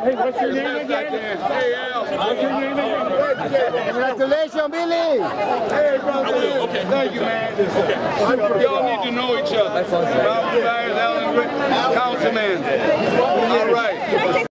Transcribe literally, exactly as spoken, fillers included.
Hey, what's your name again? Hey, Al. What's your name again? Congratulations, Billy. Hey, brother. Okay. Thank you, man. Okay. Y'all need to know each other. Robert Byers, Alan Rick, Councilman. All right.